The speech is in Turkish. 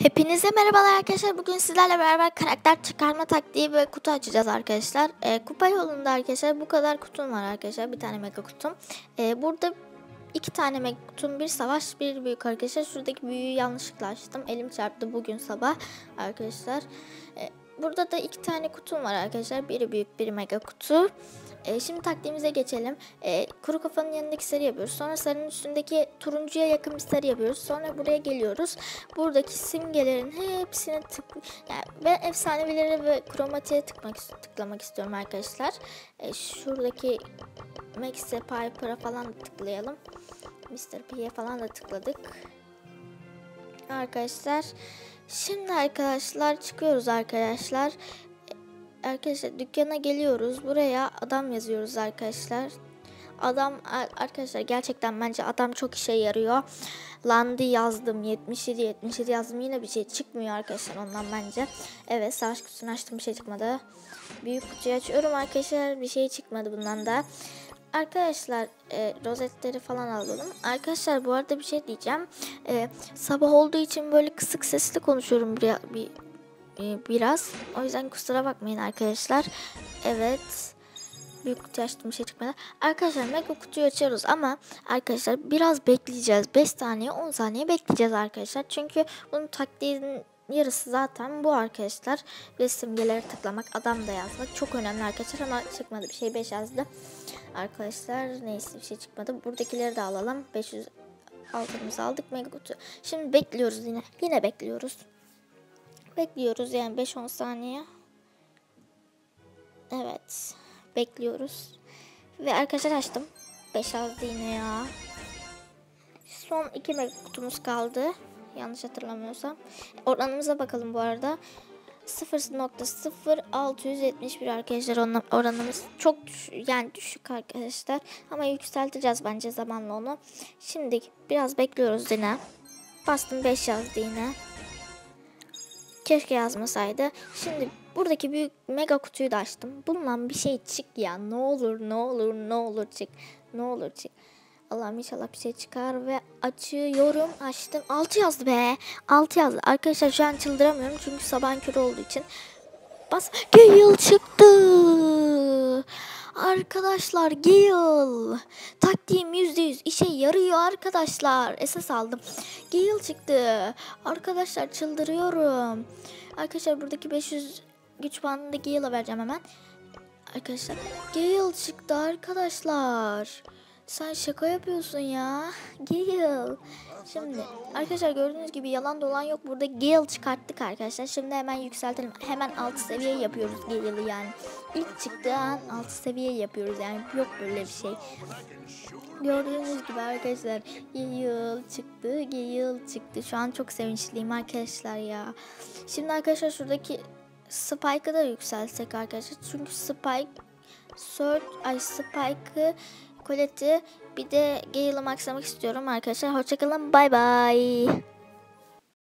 Hepinize merhabalar arkadaşlar. Bugün sizlerle beraber karakter çıkarma taktiği ve kutu açacağız arkadaşlar. Kupa yolunda arkadaşlar bu kadar kutum var arkadaşlar. Bir tane mega kutum. Burada iki tane mega kutum, bir savaş, bir büyük arkadaşlar. Şuradaki büyüğü yanlışlıkla açtım. Elim çarptı bugün sabah arkadaşlar. Burada da iki tane kutum var arkadaşlar. Biri büyük, biri mega kutu. Şimdi taktiğimize geçelim. Kuru kafanın yanındaki sarı yapıyoruz. Sonra sarının üstündeki turuncuya yakın bir sarı yapıyoruz. Sonra buraya geliyoruz. Buradaki simgelerin hepsini yani ben efsaneleri ve kromatiğe tıklamak istiyorum arkadaşlar. Şuradaki Max'e, Piper'a falan da tıklayalım. Mr. P'ye falan da tıkladık. Arkadaşlar. Şimdi arkadaşlar çıkıyoruz arkadaşlar. Arkadaşlar dükkana geliyoruz. Buraya adam yazıyoruz arkadaşlar. Adam arkadaşlar gerçekten bence adam çok işe yarıyor. Landy yazdım, 77 yazdım, yine bir şey çıkmıyor arkadaşlar ondan bence. Evet, savaş kutusunu açtım, bir şey çıkmadı. Büyük kutuyu açıyorum arkadaşlar, bir şey çıkmadı bundan da. Arkadaşlar rozetleri falan alalım. Arkadaşlar bu arada bir şey diyeceğim. Sabah olduğu için böyle kısık sesli konuşuyorum biraz. O yüzden kusura bakmayın arkadaşlar. Evet. Büyük kutu açtım, bir şey çıkmadı. Arkadaşlar mega kutuyu açıyoruz ama arkadaşlar biraz bekleyeceğiz. 5 saniye 10 saniye bekleyeceğiz arkadaşlar. Çünkü bunun taktiğinin yarısı zaten bu arkadaşlar. Ve simgelere tıklamak, adam da yazmak çok önemli arkadaşlar ama çıkmadı bir şey, 5 yazdı. Arkadaşlar neyse bir şey çıkmadı. Buradakileri de alalım. 500 altımızı aldık, mega kutu. Şimdi bekliyoruz yine bekliyoruz. Bekliyoruz yani 5-10 saniye. Evet. Bekliyoruz. Ve arkadaşlar açtım. 5 azdı yine ya. Son 2 mega kutumuz kaldı. Yanlış hatırlamıyorsam. Oranımıza bakalım bu arada. 0.0671 arkadaşlar, oranımız çok düşük arkadaşlar. Ama yükselteceğiz bence zamanla onu. Şimdi biraz bekliyoruz yine. Bastım, 5 yazdı yine. Keşke yazmasaydı. Şimdi buradaki büyük mega kutuyu da açtım. Bundan bir şey çık ya. Ne olur çık. Ne olur çık. Allah'ım inşallah bir şey çıkar ve açıyorum. Açtım. 6 yazdı be. 6 yazdı. Arkadaşlar şu an çıldıramıyorum çünkü sabahın körü olduğu için. Bas. Gale çıktı. Arkadaşlar Gale. Taktiğim %100 işe yarıyor arkadaşlar. Esas aldım. Gale çıktı. Arkadaşlar çıldırıyorum. Arkadaşlar buradaki 500 güç puanını da Gale'a vereceğim hemen. Arkadaşlar Gale çıktı arkadaşlar. Sen şaka yapıyorsun ya. Gale. Şimdi arkadaşlar gördüğünüz gibi yalan dolan yok. Burada Gale çıkarttık arkadaşlar. Şimdi hemen yükseltelim. Hemen 6 seviye yapıyoruz Gale'ı yani. İlk çıktığı an 6 seviye yapıyoruz yani. Yok böyle bir şey. Gördüğünüz gibi arkadaşlar Gale çıktı. Şu an çok sevinçliyim arkadaşlar ya. Şimdi arkadaşlar şuradaki Spike'ı da yükseltsek arkadaşlar. Çünkü Spike'ı, Colette'i, bir de Gale'ı maxlamak istiyorum arkadaşlar. Hoşçakalın. Bay bay.